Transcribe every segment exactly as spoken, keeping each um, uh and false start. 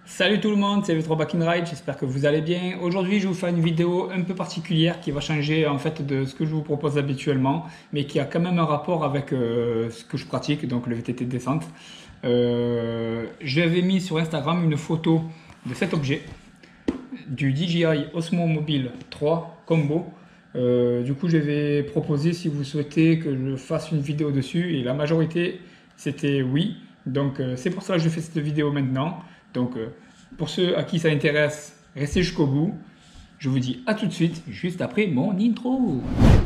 Salut tout le monde, c'est V trois Back in Ride, j'espère que vous allez bien. Aujourd'hui je vais vous faire une vidéo un peu particulière qui va changer en fait de ce que je vous propose habituellement, mais qui a quand même un rapport avec euh, ce que je pratique, donc le V T T descente. Euh, J'avais mis sur Instagram une photo de cet objet, du D J I Osmo Mobile trois Combo. Euh, du coup je vais proposer si vous souhaitez que je fasse une vidéo dessus, et la majorité c'était oui. Donc euh, c'est pour ça que je fais cette vidéo maintenant. Donc euh, pour ceux à qui ça intéresse, restez jusqu'au bout. Je vous dis à tout de suite, juste après mon intro.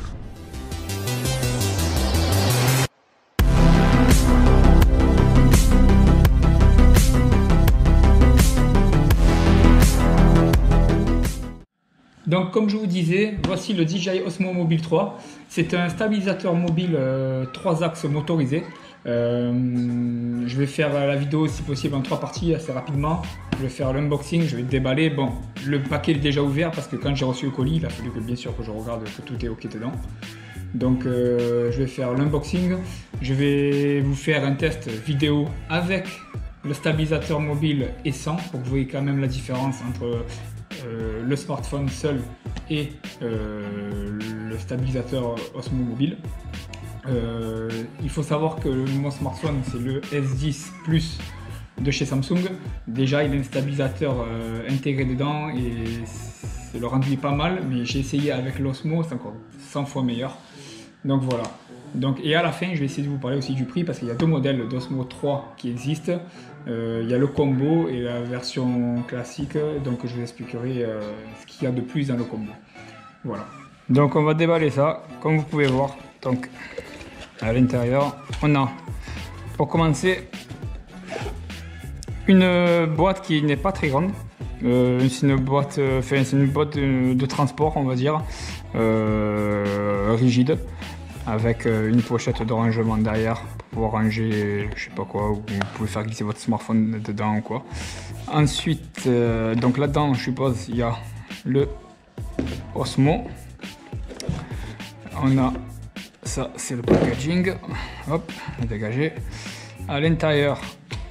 Donc comme je vous disais, voici le D J I Osmo Mobile trois. C'est un stabilisateur mobile euh, trois axes motorisé. Euh, je vais faire la vidéo si possible en trois parties assez rapidement. Je vais faire l'unboxing, je vais déballer. Bon, le paquet est déjà ouvert parce que quand j'ai reçu le colis, il a fallu que bien sûr que je regarde que tout est ok dedans. Donc euh, je vais faire l'unboxing. Je vais vous faire un test vidéo avec le stabilisateur mobile et sans, pour que vous voyez quand même la différence entre euh, le smartphone seul et euh, le stabilisateur Osmo Mobile. Euh, il faut savoir que mon smartphone c'est le S dix Plus de chez Samsung. Déjà il a un stabilisateur euh, intégré dedans et le rendu est pas mal, mais j'ai essayé avec l'Osmo, c'est encore cent fois meilleur. Donc voilà. Donc, et à la fin je vais essayer de vous parler aussi du prix, parce qu'il y a deux modèles d'Osmo trois qui existent. Euh, il y a le combo et la version classique, donc je vous expliquerai euh, ce qu'il y a de plus dans le combo. Voilà. Donc on va déballer ça, comme vous pouvez voir. Donc à l'intérieur, on a, pour commencer, une boîte qui n'est pas très grande. Euh, c'est une boîte, euh, enfin, c'est une boîte de, de transport, on va dire, euh, rigide, avec euh, une pochette de rangement derrière pour pouvoir ranger, je sais pas quoi, ou vous pouvez faire glisser votre smartphone dedans ou quoi. Ensuite, euh, donc là-dedans, je suppose, il y a le Osmo. On a ça, c'est le packaging. Hop, dégagé. À l'intérieur,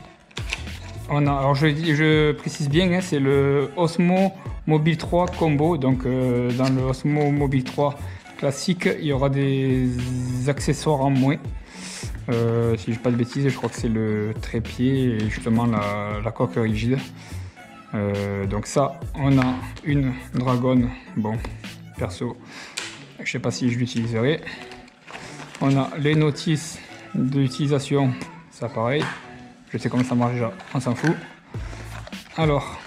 on a, alors je, je précise bien, hein, c'est le Osmo Mobile trois Combo. Donc euh, dans le Osmo Mobile trois classique, il y aura des accessoires en moins. Euh, si je dis pas de bêtises, je crois que c'est le trépied et justement la, la coque rigide. Euh, donc ça, on a une Dragon. Bon, perso, je sais pas si je l'utiliserai. On a les notices d'utilisation, ça pareil. Je sais comment ça marche déjà, on s'en fout. Alors,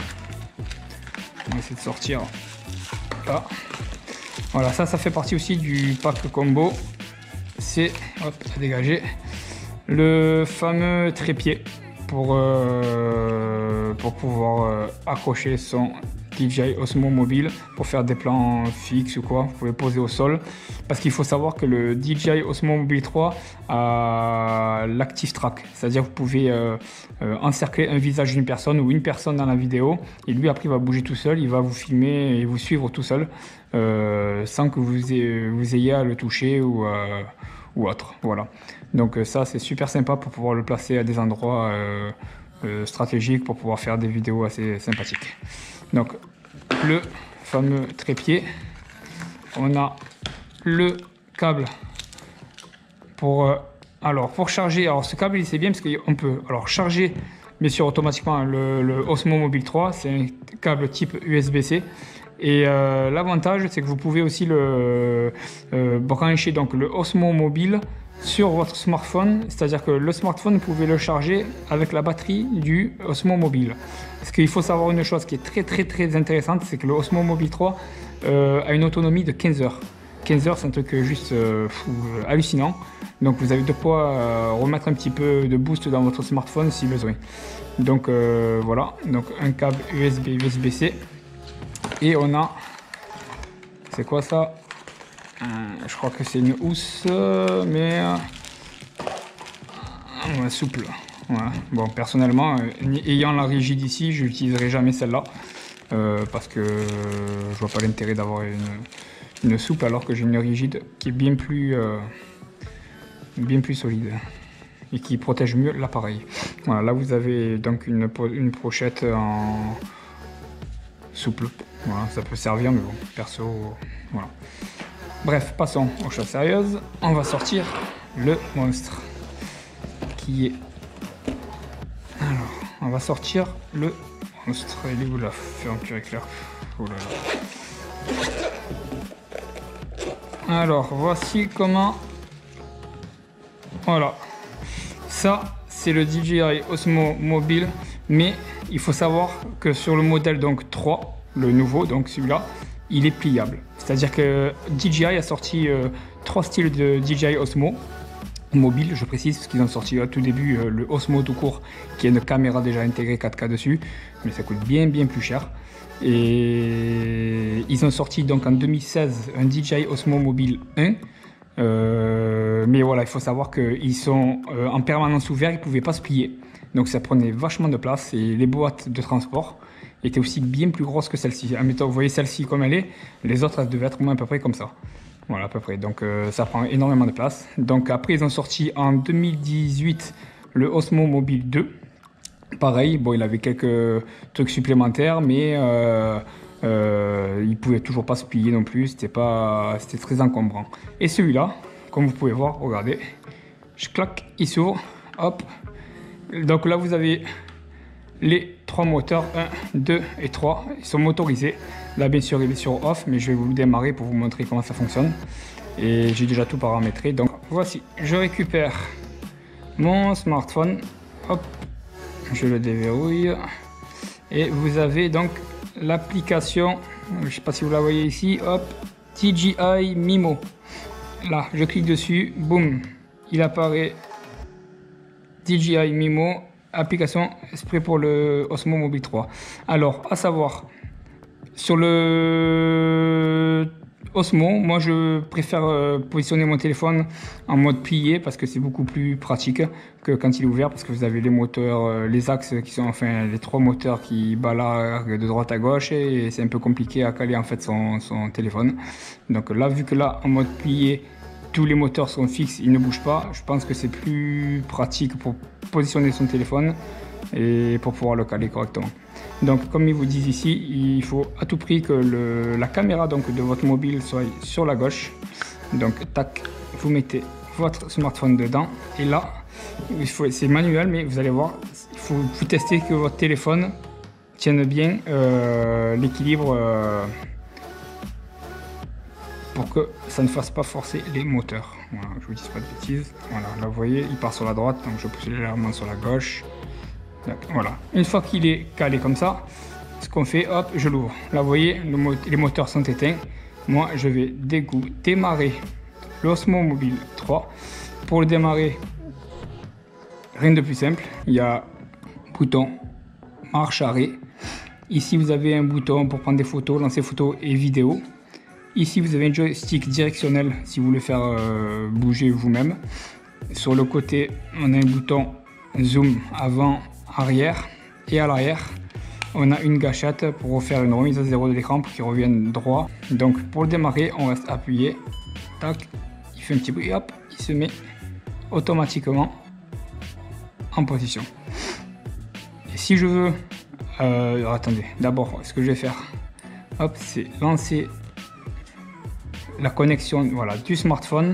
on va essayer de sortir là. Voilà, ça, ça fait partie aussi du pack combo. C'est, hop, à dégager, le fameux trépied pour, euh, pour pouvoir euh, accrocher son D J I Osmo Mobile pour faire des plans fixes ou quoi. Vous pouvez poser au sol, parce qu'il faut savoir que le D J I Osmo Mobile trois a l'active track, c'est-à-dire vous pouvez euh, euh, encercler un visage d'une personne ou une personne dans la vidéo, et lui après il va bouger tout seul, il va vous filmer et vous suivre tout seul euh, sans que vous ayez, vous ayez à le toucher ou, euh, ou autre. Voilà, donc ça c'est super sympa pour pouvoir le placer à des endroits euh, euh, stratégiques pour pouvoir faire des vidéos assez sympathiques. Donc le fameux trépied, on a le câble pour euh, alors pour charger. Alors ce câble c'est bien parce qu'on peut alors charger bien sûr automatiquement le, le Osmo Mobile trois, c'est un câble type U S B C. Et euh, l'avantage c'est que vous pouvez aussi le euh, brancher donc le Osmo Mobile sur votre smartphone, c'est-à-dire que le smartphone vous pouvez le charger avec la batterie du Osmo Mobile. Parce qu'il faut savoir une chose qui est très très très intéressante, c'est que le Osmo Mobile trois euh, a une autonomie de quinze heures. quinze heures, c'est un truc juste euh, fou, euh, hallucinant. Donc vous avez de quoi euh, remettre un petit peu de boost dans votre smartphone si besoin. Donc euh, voilà, donc un câble U S B U S B C. Et on a, c'est quoi ça? euh, Je crois que c'est une housse, mais euh, ouais, souple. Ouais. Bon, personnellement, euh, ayant la rigide ici, je n'utiliserai jamais celle-là. Euh, parce que je vois pas l'intérêt d'avoir une, une souple alors que j'ai une rigide qui est bien plus, euh, bien plus solide. et qui protège mieux l'appareil. Voilà, là vous avez donc une, une pochette en souple. Voilà, ça peut servir, mais bon, perso, voilà. Bref, passons aux choses sérieuses. On va sortir le monstre qui est... Alors, on va sortir le monstre. Il est où la fermeture éclair? Oh là là. Alors, voici comment... Voilà. Ça, c'est le D J I Osmo Mobile, mais il faut savoir que sur le modèle donc trois, le nouveau, donc celui-là, il est pliable. C'est-à-dire que D J I a sorti euh, trois styles de D J I Osmo mobile, je précise, parce qu'ils ont sorti à tout début euh, le Osmo tout court, qui a une caméra déjà intégrée quatre K dessus, mais ça coûte bien bien plus cher. Et ils ont sorti donc en deux mille seize un D J I Osmo Mobile un. Euh, mais voilà, il faut savoir qu'ils sont euh, en permanence ouverts, ils ne pouvaient pas se plier. Donc ça prenait vachement de place et les boîtes de transport étaient aussi bien plus grosses que celle-ci. Admettons, vous voyez celle-ci comme elle est, les autres elles devaient être moins à peu près comme ça. Voilà, à peu près. Donc euh, ça prend énormément de place. Donc après, ils ont sorti en deux mille dix-huit le Osmo Mobile deux. Pareil, bon, il avait quelques trucs supplémentaires, mais euh, euh, il pouvait toujours pas se plier non plus. C'était pas, c'était très encombrant. Et celui-là, comme vous pouvez voir, regardez, je claque, il s'ouvre, hop. Donc là, vous avez les trois moteurs, un, deux et trois, ils sont motorisés. Là, bien sûr, il est sur off, mais je vais vous le démarrer pour vous montrer comment ça fonctionne. Et j'ai déjà tout paramétré. Donc voici, je récupère mon smartphone, hop, je le déverrouille. Et vous avez donc l'application, je ne sais pas si vous la voyez ici, hop, D J I Mimo. Là, je clique dessus, boum, il apparaît D J I Mimo, application exprès pour le Osmo Mobile trois. Alors, à savoir, sur le Osmo, moi je préfère euh, positionner mon téléphone en mode plié parce que c'est beaucoup plus pratique que quand il est ouvert, parce que vous avez les moteurs, euh, les axes qui sont, enfin les trois moteurs qui baladent de droite à gauche et c'est un peu compliqué à caler en fait son, son téléphone. Donc là, vu que là en mode plié, tous les moteurs sont fixes, ils ne bougent pas, je pense que c'est plus pratique pour positionner son téléphone et pour pouvoir le caler correctement. Donc comme ils vous disent ici, il faut à tout prix que le, la caméra donc, de votre mobile soit sur la gauche. Donc tac, vous mettez votre smartphone dedans et là, c'est manuel, mais vous allez voir, il faut, faut tester que votre téléphone tienne bien euh, l'équilibre euh, pour que ça ne fasse pas forcer les moteurs. Voilà, je vous dis pas de bêtises. Voilà, là vous voyez, il part sur la droite, donc je pousse légèrement sur la gauche. Donc, voilà, une fois qu'il est calé comme ça, ce qu'on fait, hop, je l'ouvre. Là vous voyez, le mo les moteurs sont éteints. Moi je vais dégoût démarrer l'Osmo Mobile trois. Pour le démarrer, rien de plus simple, il y a bouton marche arrêt. Ici vous avez un bouton pour prendre des photos, lancer photos et vidéos. Ici vous avez un joystick directionnel si vous voulez faire euh, bouger vous-même. Sur le côté on a un bouton zoom avant, arrière, et à l'arrière on a une gâchette pour faire une remise à zéro de l'écran pour qu'il revienne droit. Donc pour le démarrer on reste appuyé, tac, il fait un petit bruit, hop, il se met automatiquement en position. Et si je veux euh, alors attendez, d'abord ce que je vais faire, hop, c'est lancer la connexion, voilà, du smartphone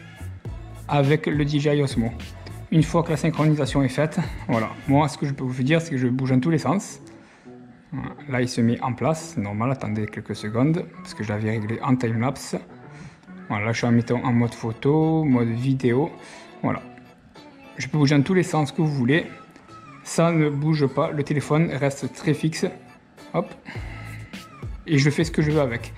avec le D J I Osmo. Une fois que la synchronisation est faite, voilà, moi ce que je peux vous dire c'est que je bouge dans tous les sens. Voilà. Là il se met en place, normal, attendez quelques secondes parce que je l'avais réglé en time-lapse. Voilà, là je suis en mettant en mode photo, mode vidéo, voilà. Je peux bouger dans tous les sens que vous voulez, ça ne bouge pas, le téléphone reste très fixe, hop, et je fais ce que je veux avec.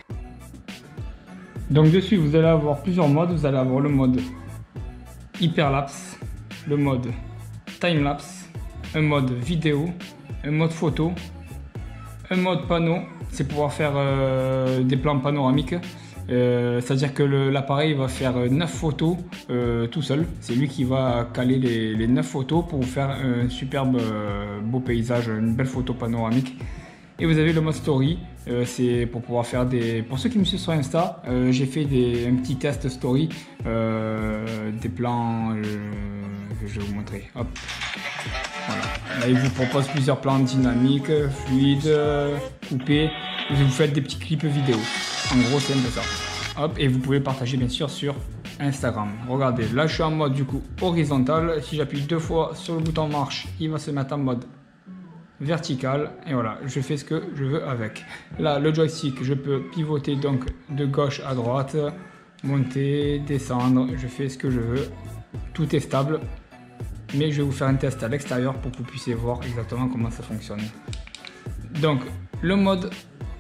Donc dessus vous allez avoir plusieurs modes, vous allez avoir le mode hyperlapse, le mode timelapse, un mode vidéo, un mode photo, un mode panneau, c'est pouvoir faire euh, des plans panoramiques, euh, c'est à dire que l'appareil va faire neuf photos euh, tout seul, c'est lui qui va caler les, les neuf photos pour vous faire un superbe euh, beau paysage, une belle photo panoramique. Et vous avez le mode story, euh, c'est pour pouvoir faire des... Pour ceux qui me suivent sur Insta, euh, j'ai fait des, un petit test story, euh, des plans euh, je vais vous montrer. Hop. Voilà. Là, il vous propose plusieurs plans dynamiques, fluides, coupés. Vous faites des petits clips vidéo. En gros, c'est un peu ça. Hop, et vous pouvez partager bien sûr sur Instagram. Regardez, là je suis en mode du coup horizontal. Si j'appuie deux fois sur le bouton marche, il va se mettre en mode vertical. Et voilà, je fais ce que je veux avec. Là, le joystick, je peux pivoter donc de gauche à droite, monter, descendre. Je fais ce que je veux. Tout est stable. Mais je vais vous faire un test à l'extérieur pour que vous puissiez voir exactement comment ça fonctionne. Donc, le mode...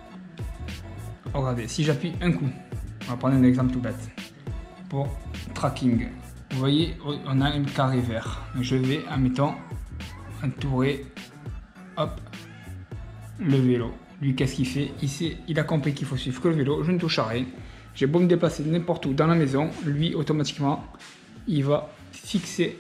Regardez, si j'appuie un coup, on va prendre un exemple tout bête. Pour tracking, vous voyez, on a un carré vert. Je vais, admettons, entourer, hop, le vélo. Lui, qu'est-ce qu'il fait? Il sait, il a compris qu'il faut suivre que le vélo. Je ne touche à rien. J'ai beau me déplacer n'importe où dans la maison, lui, automatiquement, il va fixer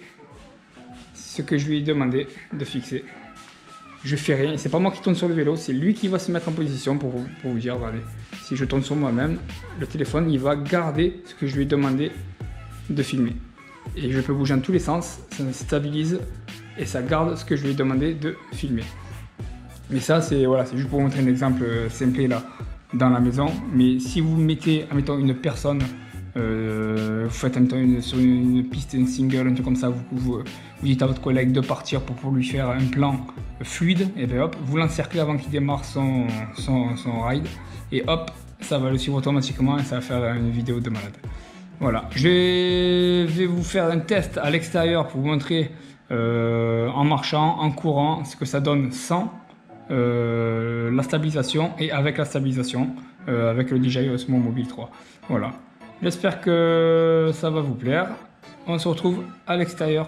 ce que je lui ai demandé de fixer. Je fais rien, c'est pas moi qui tourne sur le vélo, c'est lui qui va se mettre en position pour vous, pour vous dire, regardez, si je tourne sur moi-même, le téléphone il va garder ce que je lui ai demandé de filmer. Et je peux bouger dans tous les sens, ça stabilise et ça garde ce que je lui ai demandé de filmer. Mais ça c'est voilà, c'est juste pour vous montrer un exemple simple là dans la maison. Mais si vous mettez, admettons, une personne, euh, vous faites admettons, une, sur une, une piste, une single, un truc comme ça, vous, vous, vous dites à votre collègue de partir pour, pour lui faire un plan fluide, et bien hop, vous l'encerclez avant qu'il démarre son, son, son ride, et hop, ça va le suivre automatiquement et ça va faire une vidéo de malade. Voilà, je vais vous faire un test à l'extérieur pour vous montrer euh, en marchant, en courant, ce que ça donne sans euh, la stabilisation et avec la stabilisation, euh, avec le D J I Osmo Mobile trois. Voilà, j'espère que ça va vous plaire. On se retrouve à l'extérieur.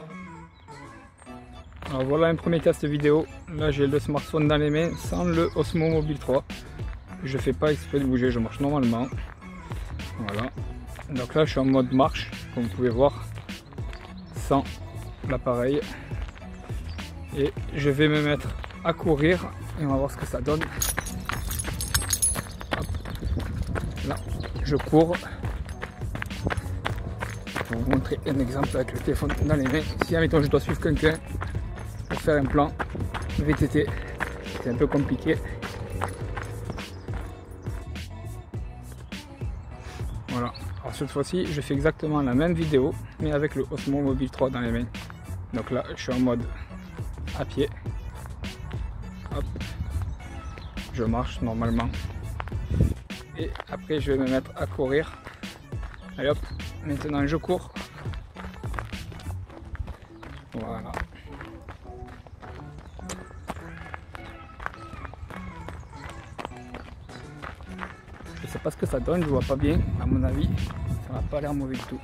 Alors voilà un premier test vidéo. Là j'ai le smartphone dans les mains sans le Osmo Mobile trois. Je fais pas exprès de bouger, je marche normalement. Voilà. Donc là je suis en mode marche, comme vous pouvez voir, sans l'appareil. Et je vais me mettre à courir et on va voir ce que ça donne. Hop. Là, je cours. Je vais vous montrer un exemple avec le téléphone dans les mains. Si admettons je dois suivre quelqu'un pour faire un plan V T T, c'est un peu compliqué. Voilà, alors cette fois-ci je fais exactement la même vidéo mais avec le Osmo Mobile trois dans les mains. Donc là je suis en mode à pied. Hop. Je marche normalement. Et après je vais me mettre à courir. Allez hop, maintenant je cours. Voilà. Je sais pas ce que ça donne, je vois pas bien. À mon avis, ça n'a pas l'air mauvais du tout.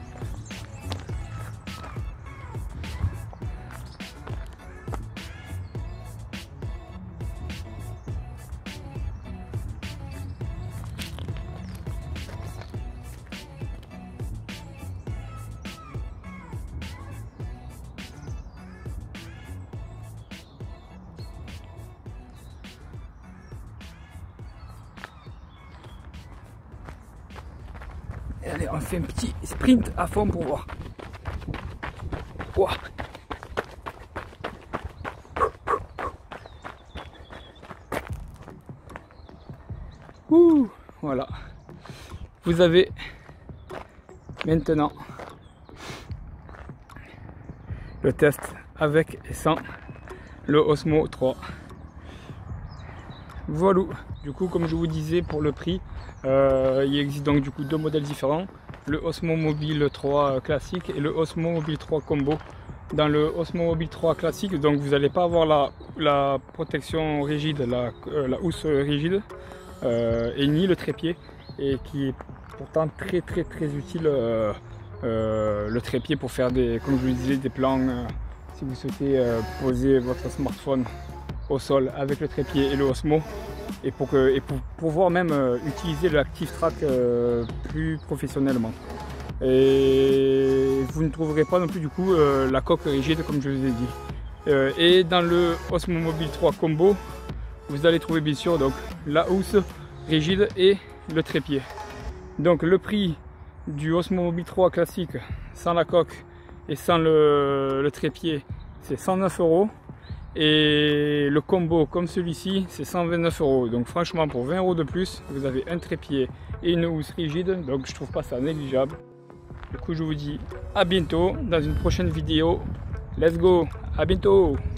Et allez, on fait un petit sprint à fond pour voir. Wow. Ouh, voilà. Vous avez maintenant le test avec et sans le Osmo trois. Voilà. Du coup, comme je vous disais, pour le prix, euh, il existe donc du coup deux modèles différents, le Osmo Mobile trois classique et le Osmo Mobile trois Combo. Dans le Osmo Mobile trois classique, donc vous n'allez pas avoir la, la protection rigide, la, euh, la housse rigide, euh, et ni le trépied, et qui est pourtant très très très utile, euh, euh, le trépied pour faire des, comme je vous disais, des plans, euh, si vous souhaitez euh, poser votre smartphone au sol avec le trépied et le Osmo, et pour, que, et pour pouvoir même euh, utiliser le ActiveTrack euh, plus professionnellement. Et vous ne trouverez pas non plus du coup euh, la coque rigide comme je vous ai dit. Euh, et dans le Osmo Mobile trois Combo, vous allez trouver bien sûr donc la housse rigide et le trépied. Donc le prix du Osmo Mobile trois classique sans la coque et sans le, le trépied c'est cent neuf euros. Et le combo comme celui-ci c'est cent vingt-neuf euros. Donc franchement pour vingt euros de plus vous avez un trépied et une housse rigide, donc je trouve pas ça négligeable. Du coup je vous dis à bientôt dans une prochaine vidéo. Let's go, à bientôt.